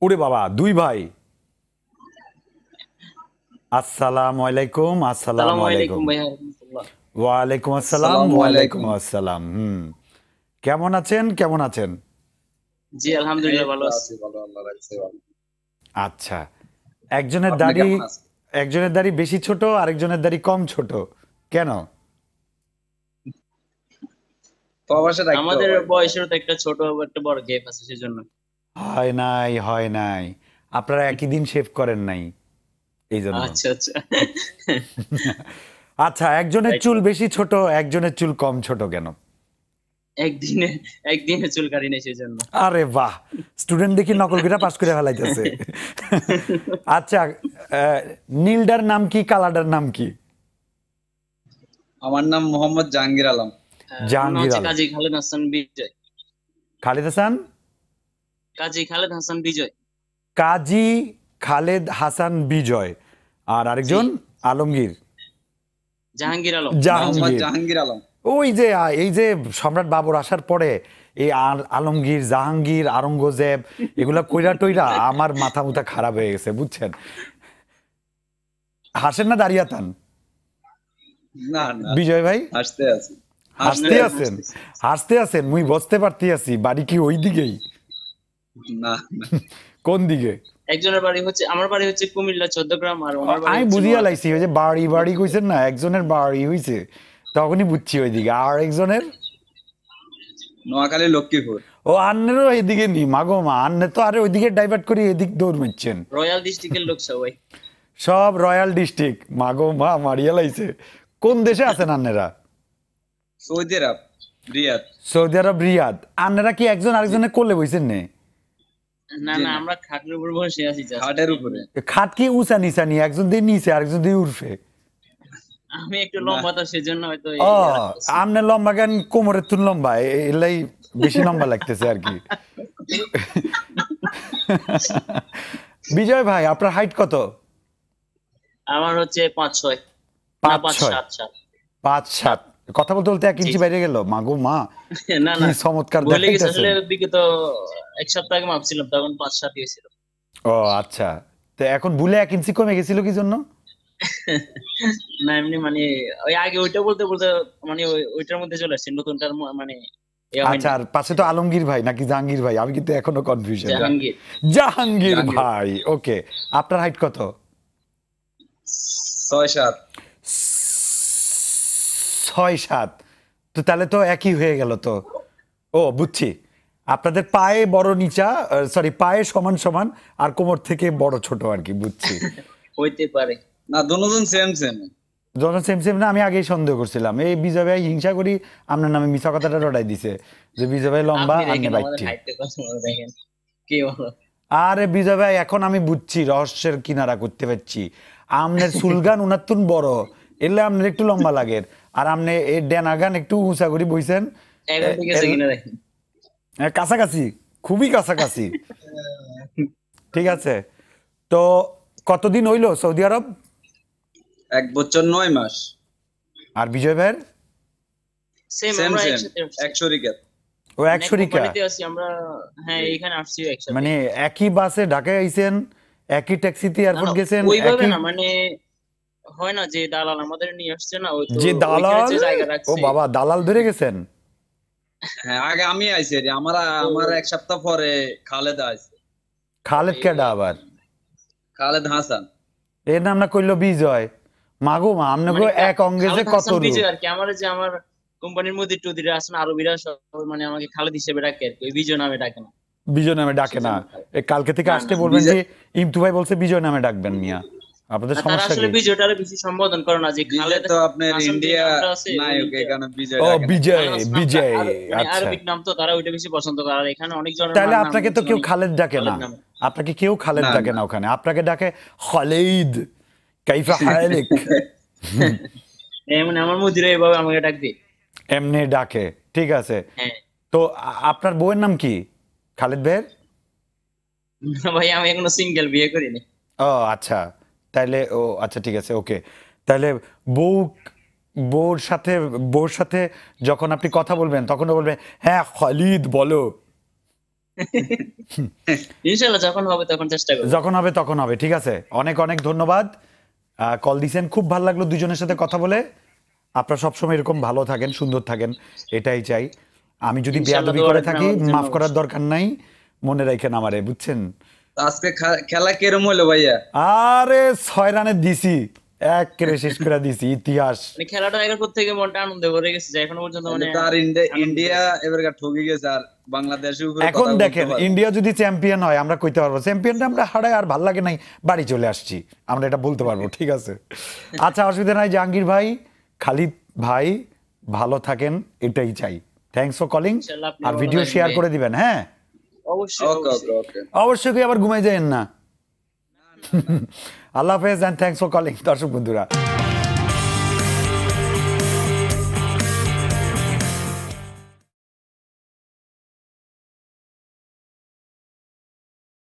ওরে বাবা, দুই ভাই। আসসালামু আলাইকুম। আসসালামু আসসালামু আলাইকুম আলাইকুম। ভাইয়া রাহমাতুল্লাহ। ওয়ালাইকুম আসসালাম। আসসালামু ওয়ালাইকুম আলাইকুম। আসসালাম। কেমন আছেন? কেমন আছেন? জি এই আলহামদুলিল্লাহ ভালো তো আছি। আছি ভালো, আল্লাহ রাখছে ভালো। আচ্ছা, একজনের আপনি দাড়ি কেমন আছেন? একজনের দাড়ি বেশি ছোট, আরেকজনের দাড়ি কম ছোট, কেন? প্রবাসে থাকতে আমাদের হয় ভাই। বয়সেরও তো একটা ছোট একটা বড় গ্যাপ আছে সেজন্য। হয় নাই, হয় নাই। আপনারা একই দিন শেভ করেন নাই, এই জন্য। আচ্ছা আচ্ছা। আচ্ছা, একজনের রাইট। চুল বেশি ছোট, একজনের চুল কম ছোট কেন? একদিনে একদিনে চুল কাটি নাই সেজন্য। আরে বাহ, স্টুডেন্ট দেখি নকল করে পাস করে ফেলাইতেছে। আচ্ছা, নীলডার নাম কি, কালাডার নাম কি? আমার নাম মোহাম্মদ জাহাঙ্গীর আলম। আমার নাম জাহাঙ্গীর হচ্ছে আলম। কাজী খালেদ হাসান বিজয়। খালিদ হাসান। কাজী খালেদ হাসান বিজয়। কাজী খালেদ হাসান বিজয়। আর জি আরেকজন আলমগীর। জাহাঙ্গীর আলম। মোহাম্মদ জাহাঙ্গীর। জাহাঙ্গীর আলম। ওই যে এই যে সম্রাট বাবর আসার পরে এই আলমগীর, জাহাঙ্গীর, আওরঙ্গজেব এগুলা কইরা টইরা আমার মাথা মুথা খারাপ হয়ে গেছে, বুঝছেন? হাসেন না দাঁড়িয়াতান? না না, বিজয় ভাই হাসতে আছি। হাসতে না, আছেন? হাসতেছি। হাসতে আছেন, মুই বুঝতে পারতি আছি। বাড়ি কি ওই দিকেই? না না, কোন দিকে? একজনের বাড়ি হচ্ছে, আমার বাড়ি হচ্ছে কুমিল্লা 14 গ্রাম, আর ওনার বাড়ি আমি হচ্ছে বুঝিয়া নোয়াখালী। লাইছি, ওই যে বাড়ি বাড়ি কইছেন না, একজনের বাড়ি হইছে, তখনই বুঝছি ওইদিকে। আর একজনের নোয়াখালী লক্ষ্মীপুর। ও আন্নেরও এদিকে নি, মাগো মা, আন্নে তো আরে ওইদিকে ডাইভার্ট করি এদিক দৌড় মারছেন। রয়্যাল ডিস্ট্রিক্টের লোক সবাই। সব রয়্যাল ডিস্ট্রিক্ট, মাগো মা, মারিয়া লাইছে। কোন দেশে আছেন আন্নেরা? Saudi Arab, Riyadh. Saudi Arab, Riyadh. আন্নেরা কি একজন আরেকজনের কোলে বইছেন নে? না জি না, না, আমরা খাটের উপর বসে আছি just। খাটের উপরে। খাট কি উঁচা নিচা নি? একজন দিয়ে নিচে, আরেকজন দিয়ে উঠবে। আমি একটু না, লম্বা তো সেজন্য হয়তো ও, রাখতেছি। আমনে লম্বা কেন? কোমরের তুল লম্বা, এলাই বেশি লম্বা লাগতেছে আর কি। বিজয় ভাই, আপনার হাইট কত? আমার হচ্ছে 5'6", না 5'6"? 5'7", 5'7"। কথা বলতে বলতে 1 জি ইঞ্চি জি। বাইরে গেল, মাগো মা, না কি না, চমৎকার ভুলে গেছি দেখাইতেছেন। আসলে। বিগত এক সপ্তাহ আগে মাপছিলাম, তখন 5'7" হয়েছিল। ও আচ্ছা, তো এখন ভুলে 1 ইঞ্চি কমে গেছিল কি জন্য? না এমনি মানে, ওই আগে ওইটা বলতে বলতে মানে ওইটার মধ্যে চলে আসছে, নতুনটার মানে ইয়া হয় আচ্ছা, নাই। আর পাশে তো আলমগীর ভাই নাকি জাহাঙ্গীর ভাই, আমি কিন্তু এখনো কনফিউশন। জাহাঙ্গীর। জাহাঙ্গীর জাহাঙ্গীর। ভাই, ওকে। আপনার হাইট কত? 6'7". 6'7"। তো তাহলে তো একই হয়ে গেল তো। ও বুঝছি, আপনাদের পায়ে বড় নিচা, সরি, পায়ে সমান সমান, আর কোমর থেকে বড় ছোট আর কি, বুঝছি। হইতে পারে। না, দুজন সেম সেম। যখন সেম সেম না, আমি আগেই সন্দেহ করছিলাম। এই বিজয় ভাই হিংসা করি আপনার নামে মিছা কথাটা রটাই দিছে যে বিজয় ভাই লম্বা, আপনি আন্নে দেখেন আমাদের বাইকটি। হাইটটা কত বড়, দেখেন কি বলো। আরে বিজয় ভাই, এখন আমি বুঝছি, রহস্যের কিনারা করতে পারছি। আমনের সুলগান উনাত্তুন বড়, এলে আমনের একটু লম্বা লাগে। আর আমনে এই ডেনাগান একটু উঁচা করে বইছেন। এখন ঠিক আছে কিনা দেখেন। কাছাকাছি, খুবই কাছাকাছি। ঠিক আছে, তো কতদিন হইলো সৌদি আরব? 1 বছর 9 মাস। আর বিজয় ভাইয়ের? সেম, সেম আমরা সেম, একসাথে আসছি। 1 শরিকাত। ও, এক এক শরিকা। কোম্পানিতে আছি আমরা। হ্যাঁ, এখানে আসছি একসাথে। মানে একই বাসে ঢাকায় আইছেন, একই ট্যাক্সিতে না এয়ারপোর্ট না, গেছেন, ওইভাবে একই? না মানে, হয় না যে দালাল আমাদের নিয়ে আসছে না, ওই তো যে ওইখানে দালাল, যে জায়গা ও রাখছে। বাবা, দালাল ধরে গেছেন। হ্যাঁ, আগে আমি আইছি রে, তো আমার 1 সপ্তাহ পরে খালেদ আইছে। খালেদ কেডা আবার? খালেদ হাসান। এর নাম না করলো বিজয়। মাগো মা, আপনাকে মানে এক অঙ্গে যে খালেদ কত হাসান রূপ। বিজয় আর কি। আমার যে আমার কোম্পানির মধ্যে টুদিরা আছেন আরবিরা, সব মানে আমাকে খালেদ হিসেবে ডাকে আর কি, ওই বিজয় নামে ডাকে না। বিজয় নামে ডাকে না? সেজন্য খালেদ। কালকে থেকে না আসতে না, বলবেন যে বিজয়। ইমতু ভাই বলছে বিজয় নামে ডাকবেন মিয়া। আপনাদের আর তারা সমস্যা আসলে কি? বিজয়টারে বেশি সম্বোধন করে না, যে বিজয় খালেদ তো আপনার হাসান যে ইন্ডিয়া নামটা আছে নায়ক, ওইটা। এখানে বিজয় ও ডাকে না। বিজয়, খালেদ হাসান নামটা বিজয়। আর মানে আচ্ছা, আরবিক নাম, তো তারা ওইটা বেশি পছন্দ করে। আর এখানে অনেক জনের তাহলে নাম আপনাকে তো হচ্ছে কেউ মানে খালেদ ডাকে না? খালেদ নামে। আপনাকে কেউ খালেদ না ডাকে না। না ওখানে, আপনাকে ডাকে খালিদ। কাইফা হালিক? মানে আমার মুদিরা এভাবে আমাকে ডাকবে। এমনি ডাকে, ঠিক আছে। হ্যাঁ। তো আপনার বউয়ের নাম কি খালেদ ভাইয়ের? না ভাই, আমি এখনো সিঙ্গেল, বিয়ে করিনি। ও আচ্ছা, তাইলে ও আচ্ছা, ঠিক আছে, ওকে। তাহলে বউ, বউর সাথে, বউর সাথে যখন আপনি কথা বলবেন তখন বলবেন হ্যাঁ খালিদ বলো। ইনশাআল্লাহ যখন হবে তখন চেষ্টা করব। যখন হবে তখন হবে, ঠিক আছে। অনেক অনেক ধন্যবাদ, কল দিছেন, খুব ভালো লাগলো দুজনের সাথে কথা বলে। আপনারা সবসময় এরকম ভালো থাকেন, সুন্দর থাকেন, এটাই চাই। আমি যদি ইনশাআল্লাহ বেয়াদবি দোয়া করে রাখবেন থাকি, আমাদের জন্য মাফ করার অবশ্যই। দরকার নাই, মনে রাখেন আমারে, বুঝছেন। আজকে খেলা কিরম হলো ভাইয়া? আরে 6 রানে দিছি, এক কেড়ে শেষ করে দিছি, ইতিহাস। মানে খেলাটা দেখার পর থেকে মনটা আনন্দে ভরে গেছে, যে এখনো পর্যন্ত মানে তার আনন্দ ইন্ডিয়া পেয়েছি। এবার ঠকে গেছে, আর বাংলাদেশের উপরে এখন কথা বলতে দেখেন, পারবো। ইন্ডিয়া যদি চ্যাম্পিয়ন হয় আমরা কইতে পারবো চ্যাম্পিয়নটা আমরা হারাই, আর ভাল লাগে নাই, বাড়ি চলে আসছি, আমরা এটা বলতে পারবো, ঠিক আছে। আচ্ছা, অসুবিধা নাই। জাহাঙ্গীর ভাই, খালিদ ভাই, ভালো থাকেন, এটাই চাই। Thanks for calling. ইনশাআল্লাহ আপনি আর ভালো ভিডিও থাকবেন শেয়ার ভাই। করে দিবেন, হ্যাঁ। অবশ্যই ওকে ওকে অবশ্যই। ওকে। অবশ্যই, আবার ঘুমাই যায়েন না। আল্লাহ হাফেজ, অ্যান্ড থ্যাঙ্কস ফর কলিং, দর্শক বন্ধুরা।